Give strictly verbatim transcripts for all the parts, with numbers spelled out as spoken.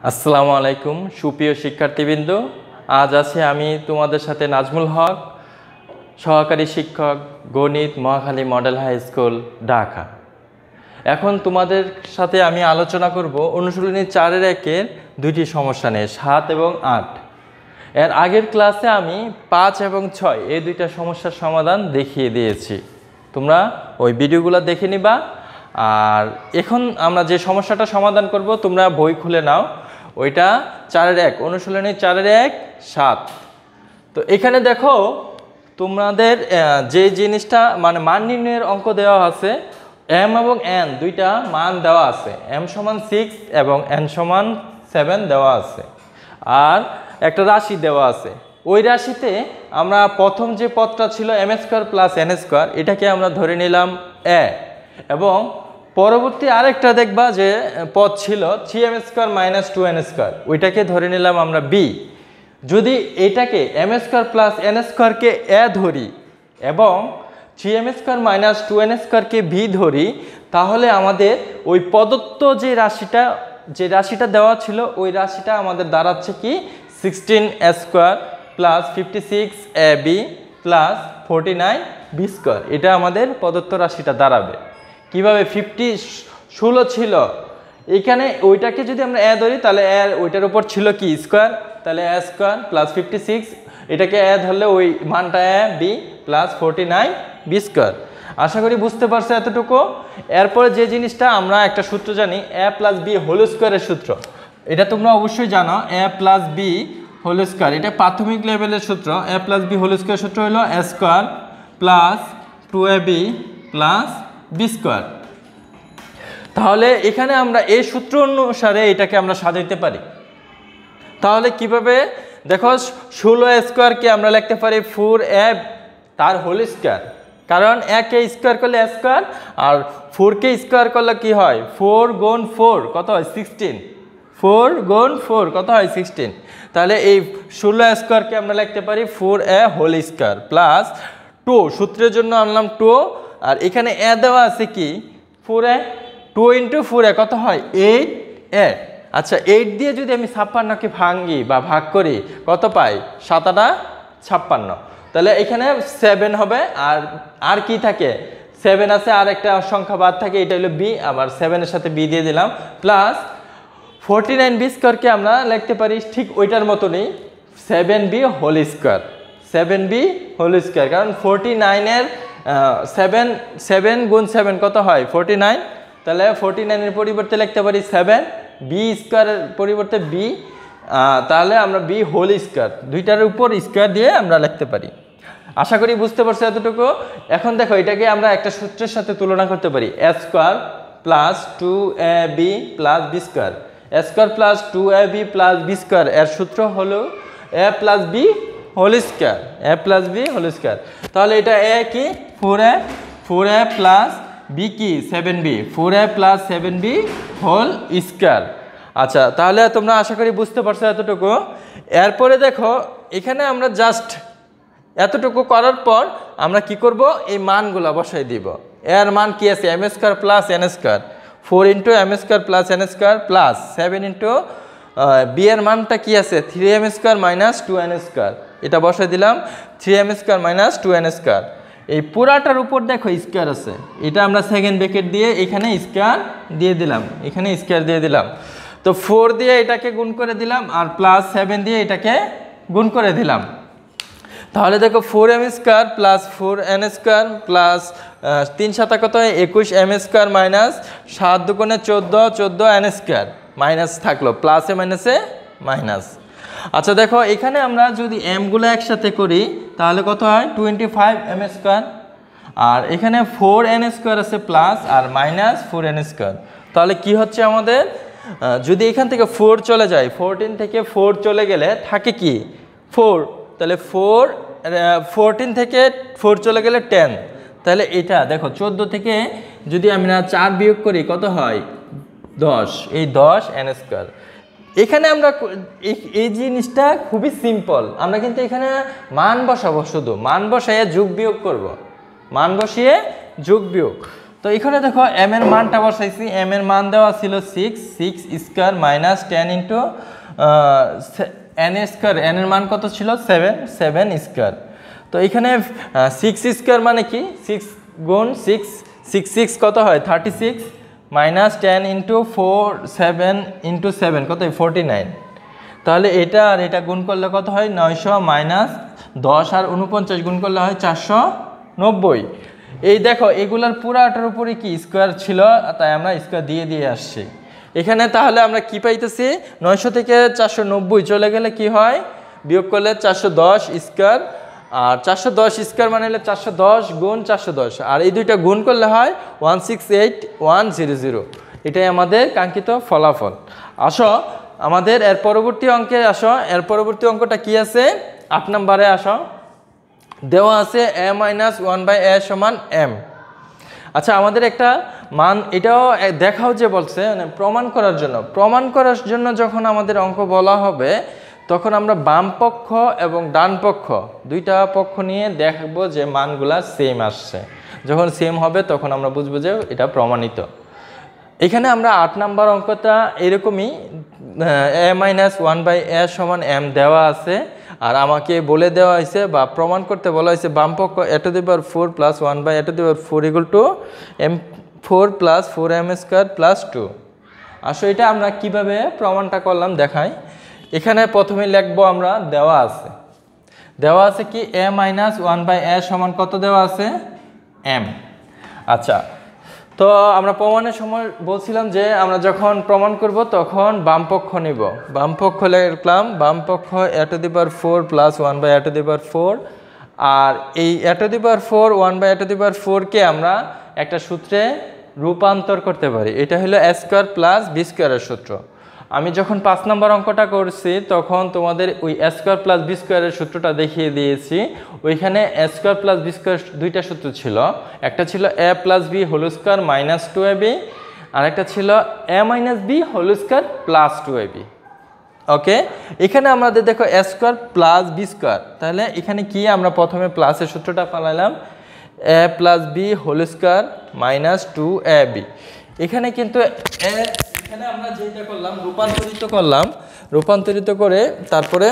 আসসালামু আলাইকুম সুপ্রিয় শিক্ষার্থীবৃন্দ, আজ আছে আমি তোমাদের সাথে নাজমুল হক, সহকারী শিক্ষক, গণিত, Mohakhali model high school, Dhaka. এখন তোমাদের সাথে আমি আলোচনা করব অনুশীলনী চারের একের দুইটি সমস্যা নিয়ে, সাত এবং আট। এর আগের ক্লাসে আমি পাঁচ এবং ছয় এই দুইটা সমস্যার সমাধান দেখিয়ে দিয়েছি, তোমরা ওই ভিডিওগুলো দেখে নিবা। আর এখন আমরা যে সমস্যাটা সমাধান করব তোমরা বই খুলে নাও, ওইটা চারের এক, অনুশীলনী চারের এক সাত। তো এখানে দেখো তোমাদের যে জিনিসটা মানে মান নির্ণয়ের অঙ্ক দেওয়া আছে, এম এবং এন দুইটা মান দেওয়া আছে, এম সমান সিক্স এবং এন সমান সেভেন দেওয়া আছে, আর একটা রাশি দেওয়া আছে। ওই রাশিতে আমরা প্রথম যে পদটা ছিল M square plus N square, এটাকে আমরা ধরে নিলাম এ, এবং পরবর্তী আরেকটা দেখবা যে পদ ছিল three M square minus two N square, ওইটাকে ধরে নিলাম আমরা বি। যদি এটাকে এম স্কোয়ার প্লাস এন স্কোয়ারকে এ ধরি এবং three M square minus two N স্কোয়ারকে ভি ধরি, তাহলে আমাদের ওই প্রদত্ত যে রাশিটা যে রাশিটা দেওয়া ছিল ওই রাশিটা আমাদের দাঁড়াচ্ছে কি sixteen A square plus fifty six A B plus forty nine B square. এটা আমাদের প্রদত্ত রাশিটা দাঁড়াবে। কিভাবে? ফিফটি ষোলো ছিল এখানে, ওইটাকে যদি আমরা এ ধরি তাহলে এ ওইটার উপর ছিল কি স্কোয়ার, তাহলে A square plus fifty six, এটাকে এ ধরলে ওই মানটা A B plus forty nine B square. আশা করি বুঝতে পারছো এতটুকু। এরপরে যে জিনিসটা আমরা একটা সূত্র জানি, এ প্লাস বি হোল স্কোয়ারের সূত্র, এটা তোমরা অবশ্যই জানো। A plus B whole square, এটা প্রাথমিক লেভেলের সূত্র। A plus B whole square সূত্র হলো A square plus two A B plus B square. তাহলে এখানে আমরা এই সূত্র অনুসারে এটাকে আমরা সাজাইতে পারি। তাহলে কিভাবে? দেখো, ষোলো স্কোয়ারকে আমরা লিখতে পারি ফোর এ তার হোল স্কোয়ার, কারণ একে স্কোয়ার করলে স্কোয়ার, আর ফোরকে স্কোয়ার করলে কি হয়? ফোর গুণ ফোর কত হয়? সিক্সটিন। ফোর গুণ ফোর কত হয়? সিক্সটিন। তাহলে এই ষোলো স্কোয়ারকে আমরা লিখতে পারি four A whole square plus two, সূত্রের জন্য আনলাম টু, আর এখানে এ দেওয়া আছে কি four A, two into four A কত হয়? Eight A. আচ্ছা, এইট দিয়ে যদি আমি ছাপ্পান্নকে ভাঙি বা ভাগ করি কত পাই? সাতাটা ছাপ্পান্ন। তাহলে এখানে সেভেন হবে, আর আর কি থাকে? সেভেন আছে, আর একটা সংখ্যা বাদ থাকে, এটা হলো বি, আবার সেভেনের সাথে বি দিয়ে দিলাম, প্লাস ফোরটি নাইন বি স্কোয়ারকে আমরা লিখতে পারি ঠিক ওইটার মতনই seven B whole square, seven B whole square, কারণ ফোরটি নাইনের সেভেন সেভেন গুণ সেভেন কত হয়? Forty nine. তাহলে ফোরটি নাইনের পরিবর্তে লিখতে পারি সেভেন, বি স্কোয়ারের পরিবর্তে বি, তাহলে আমরা বি হোল স্কোয়ার, দুইটার উপর স্কোয়ার দিয়ে আমরা লিখতে পারি। আশা করি বুঝতে পারছো এতটুকু। এখন দেখো, এটাকে আমরা একটা সূত্রের সাথে তুলনা করতে পারি, A square plus two A B plus B square. A square plus two A B plus B square, এর সূত্র হলো A plus B whole square, A plus B whole square. তাহলে এটা এ কি four A, four A plus B কি seven B, four A plus seven B whole square. আচ্ছা, তাহলে তোমরা আশা করি বুঝতে পারছো এতটুকু। এরপরে দেখো, এখানে আমরা জাস্ট এতটুকু করার পর আমরা কি করব? এই মানগুলো বসাই দিব। এর মান কি আছে? M square plus N square, four into M square plus N square plus seven into B এর মানটা কি আছে? Three M square minus two N square, এটা বসাই দিলাম, three M square minus two N square. এই পুরাটার উপর দেখো স্কোয়ার আছে, এটা আমরা সেকেন্ড ব্র্যাকেট দিয়ে এখানে স্কোয়ার দিয়ে দিলাম, এখানে স্কোয়ার দিয়ে দিলাম। তো ফোর দিয়ে এটাকে গুণ করে দিলাম, আর প্লাস সেভেন দিয়ে এটাকে গুণ করে দিলাম। তাহলে দেখো, four M square plus four N square plus তিন সাতা কত হয়? একুশ এম স্কোয়ার মাইনাস সাত দুগুণে চোদ্দো, চোদ্দো এন স্কোয়ার, মাইনাস থাকলো, প্লাসে মাইনাসে মাইনাস। আচ্ছা দেখো, এখানে আমরা যদি এমগুলো একসাথে করি তাহলে কত হয়? টোয়েন্টি ফাইভ এম স্কোয়ার, আর এখানে ফোর এন স্কোয়ার আছে প্লাস আর মাইনাস ফোর এন স্কোয়ার। তাহলে কি হচ্ছে আমাদের? যদি এখান থেকে ফোর চলে যায়, ফোরটিন থেকে ফোর চলে গেলে থাকে কি ফোর, তাহলে ফোর ফোরটিন থেকে ফোর চলে গেলে টেন। তাহলে এটা দেখো, চোদ্দো থেকে যদি আমরা চার বিয়োগ করি কত হয়? দশ, এই দশ এন স্কোয়ার। এখানে আমরা এই জিনিসটা খুবই সিম্পল, আমরা কিন্তু এখানে মান বসাবো, শুধু মান বসাইয়ে যোগ বিয়োগ করব, মান বসিয়ে যোগ বিয়োগ। তো তো এখানে দেখো এম এর মানটা বসাইছি, এম এর মান দেওয়া ছিল six, six square minus ten into N square, N এর মান কত ছিল সেভেন, সেভেন স্কোয়ার। তো এখানে সিক্স স্কোয়ার মানে কি, সিক্স গুণ সিক্স, সিক্স সিক্স কত হয় thirty six, minus ten into four, seven into seven কত হয় ফোরটি নাইন। তাহলে এটা আর এটা গুণ করলে কত হয় নয়শো, মাইনাস দশ আর উনপঞ্চাশ গুণ করলে হয় চারশো নব্বই। এই দেখো এগুলার পুরাটার উপরে কি স্কোয়ার ছিল, তাই আমরা স্কোয়ার দিয়ে দিয়ে আসছি এখানে। তাহলে আমরা কি পাইতেছি, নয়শো থেকে চারশো নব্বই চলে গেলে কি হয়, বিয়োগ করলে চারশো দশ স্কোয়ার, আর চারশো দশ স্কোয়ার মানে হলে চারশো দশ গুণ চারশো দশ, আর এই দুইটা গুণ করলে হয় one six eight one zero zero. এটাই আমাদের কাঙ্ক্ষিত ফলাফল। আসো আমাদের এর পরবর্তী অঙ্কে আসো, এর পরবর্তী অঙ্কটা কি আছে, আট নম্বরে আসো। দেওয়া আছে A minus one by A সমান এম। আচ্ছা আমাদের একটা মান, এটাও দেখাও যে বলছে মানে প্রমাণ করার জন্য, প্রমাণ করার জন্য যখন আমাদের অঙ্ক বলা হবে তখন আমরা বাম পক্ষ এবং ডান পক্ষ দুইটা পক্ষ নিয়ে দেখব যে মানগুলা সেম আসছে। যখন সেম হবে তখন আমরা বুঝবো যে এটা প্রমাণিত। এখানে আমরা আট নাম্বার অঙ্কটা এরকমই, A minus one by A সমান এম দেওয়া আছে, আর আমাকে বলে দেওয়া হয়েছে বা প্রমাণ করতে বলা হয়েছে বাম পক্ষ A to the power four plus one by A to the power four equal to M four plus four M square plus two. আসলে এটা আমরা কিভাবে প্রমাণটা করলাম দেখাই। এখানে প্রথমে লিখবো আমরা, দেওয়া আছে, দেওয়া আছে কি A minus one by A সমান কত দেওয়া আছে এম। আচ্ছা তো আমরা প্রমাণের সময় বলছিলাম যে আমরা যখন প্রমাণ করব তখন বাম পক্ষ নিব, বাম পক্ষ লিখলাম বাম পক্ষ A to the power four plus one by A to the power four, আর এই A to the power four one by A to the power ফোরকে আমরা একটা সূত্রে রূপান্তর করতে পারি। এটা হলো এ স্কোয়ার প্লাস বি স্কোয়ারের সূত্র। আমি যখন পাঁচ নম্বর অঙ্কটা করছি তখন তোমাদের ওই এ স্কোয়ার প্লাস বি স্কোয়ারের সূত্রটা দেখিয়ে দিয়েছি। ওইখানে A square plus B square দুইটা সূত্র ছিল, একটা ছিল A plus B whole square minus two A B, আর একটা ছিল A minus B whole square plus two A B. Okay, এখানে আমাদের দেখো A square plus B square, তাহলে এখানে কি আমরা প্রথমে প্লাসের সূত্রটা পালাইলাম, A plus B whole square minus two A B. এখানে কিন্তু এ, এখানে আমরা যেটা করলাম রূপান্তরিত করলাম, রূপান্তরিত করে তারপরে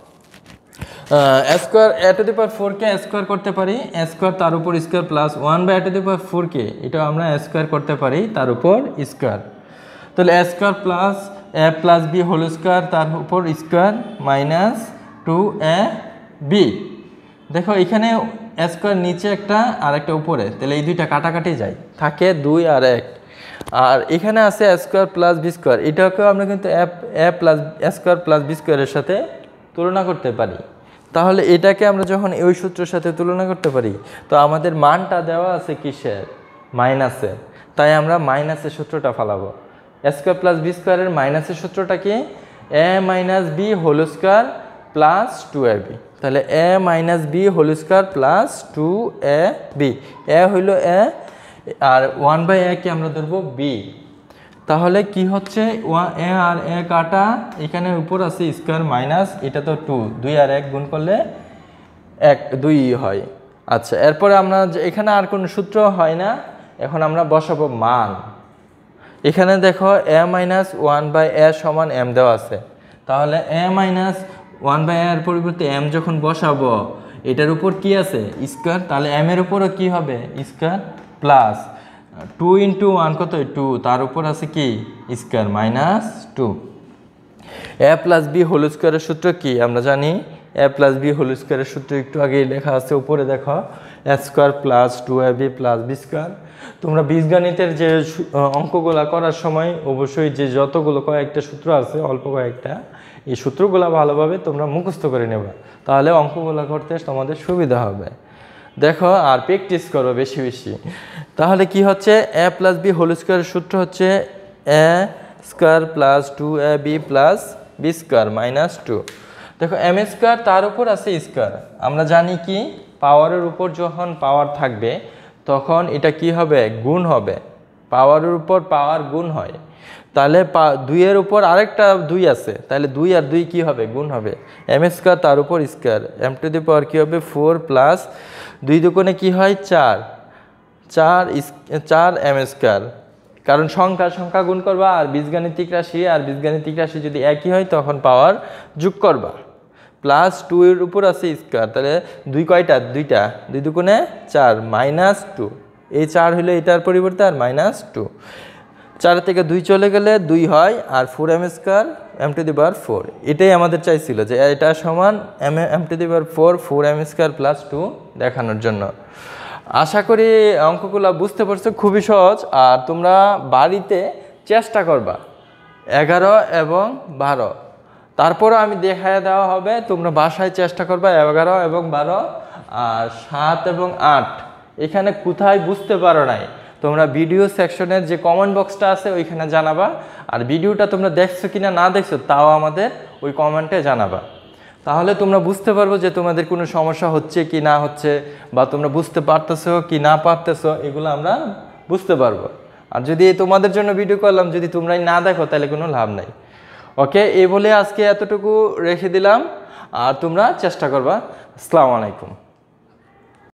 square A to the power ফোরকে স্কোয়ার করতে পারি, স্কোয়ার তার উপর square plus one by A to the power ফোরকে এটাও আমরা স্কোয়ার করতে পারি তার উপর স্কোয়ার। তাহলে A square plus A plus B whole square তার উপর square minus two A B. দেখো এখানে এ স্কোয়ার নিচে একটা আর একটা উপরে, তাহলে এই দুইটা কাটাকাটি যায়, থাকে দুই আর এক। আর এখানে আছে A square plus B square, এটাকেও আমরা কিন্তু A plus A square plus B স্কোয়ারের সাথে তুলনা করতে পারি। তাহলে এটাকে আমরা যখন ওই সূত্রের সাথে তুলনা করতে পারি তো আমাদের মানটা দেওয়া আছে কিসের, মাইনাসের, তাই আমরা মাইনাসের সূত্রটা ফালাবো। এ স্কোয়ার প্লাস বি স্কোয়ারের মাইনাসের সূত্রটা কি, A minus B whole square plus two A B. তাহলে A minus B whole square plus two A B, A হইল এ আর ওয়ান বাই এ কে আমরা ধরবো বি। তাহলে কি হচ্ছে এ আর এ কাটা, এখানে উপর আছে স্কোয়ার মাইনাস, এটা তো টু, দুই আর এক গুণ করলে এক দুই হয়। আচ্ছা এরপরে আমরা এখানে আর কোনো সূত্র হয় না, এখন আমরা বসাবো মান। এখানে দেখো A minus one by A সমান এম দেওয়া আছে, তাহলে এ মাইনাস ওয়ান বাই এর পরিবর্তে এম যখন বসাবো এটার উপর কি আছে স্কোয়ার, তাহলে এম এর উপরও কি হবে square plus two into one কত টু, তার উপর আছে কি square minus two. A plus B whole স্কোয়ারের সূত্র কি আমরা জানি, এ প্লাস বি হোল স্কোয়ারের সূত্র একটু আগেই লেখা আছে উপরে দেখো, A square plus two A B plus B square. তোমরা বীজগণিতের যে অঙ্কগুলা করার সময় অবশ্যই যে যতগুলো কয়েকটা সূত্র আছে অল্প কয়েকটা, এই সূত্রগুলো ভালোভাবে তোমরা মুখস্থ করে নেবা, তাহলে অঙ্কগুলো করতে তোমাদের সুবিধা হবে। দেখো আর প্র্যাকটিস করো বেশি বেশি। তাহলে কি হচ্ছে এ প্লাস বি হোল স্কোয়ারের সূত্র হচ্ছে A square plus two A B plus B square minus two. দেখো এম স্কোয়ার তার উপর আছে স্কোয়ার, আমরা জানি কি পাওয়ারের উপর যখন পাওয়ার থাকবে তখন এটা কি হবে গুণ হবে, পাওয়ারের উপর পাওয়ার গুণ হয়। তাহলে দুইয়ের উপর আরেকটা দুই আছে, তাহলে দুই আর দুই কি হবে গুণ হবে, এম স্কোয়ার তার উপর square, M to the power কি হবে ফোর প্লাস দুই দুগুণে কি হয় চার, চার চার এম স্কোয়ার, কারণ সংখ্যা সংখ্যা গুণ করবা আর বীজগাণিতিক রাশি আর বীজগাণিতিক রাশি যদি একই হয় তখন পাওয়ার যোগ করবা, প্লাস টু এর উপর আছে স্কোয়ার, তাহলে দুই কয়টা দুইটা, দুই দুগুণে চার, মাইনাস টু, এই চার হলো এটার পরিবর্তে আর মাইনাস টু, চার থেকে দুই চলে গেলে দুই হয় আর four M square M to the power four, এটাই আমাদের চাইছিল যে এটা সমান M M to the power four four M square plus two দেখানোর জন্য। আশা করি অঙ্কগুলো বুঝতে পারছো, খুবই সহজ। আর তোমরা বাড়িতে চেষ্টা করবা এগারো এবং বারো, তারপরও আমি দেখায় দেওয়া হবে, তোমরা বাসায় চেষ্টা করবা এগারো এবং বারো আর সাত এবং আট এখানে কোথায় বুঝতে পারো নাই তোমরা ভিডিও সেকশনের যে কমেন্ট বক্সটা আছে ওইখানে জানাবা, আর ভিডিওটা তোমরা দেখছো কিনা না দেখছো তাও আমাদের ওই কমেন্টে জানাবা, তাহলে তোমরা বুঝতে পারবো যে তোমাদের কোনো সমস্যা হচ্ছে কি না হচ্ছে, বা তোমরা বুঝতে পারতেছো কি না পারতেছো, এগুলো আমরা বুঝতে পারবো। আর যদি তোমাদের জন্য ভিডিও করলাম যদি তোমরাই না দেখো তাহলে কোনো লাভ নাই। ওকে, এই বলে আজকে এতটুকু রেখে দিলাম, আর তোমরা চেষ্টা করবা। আসসালামু আলাইকুম।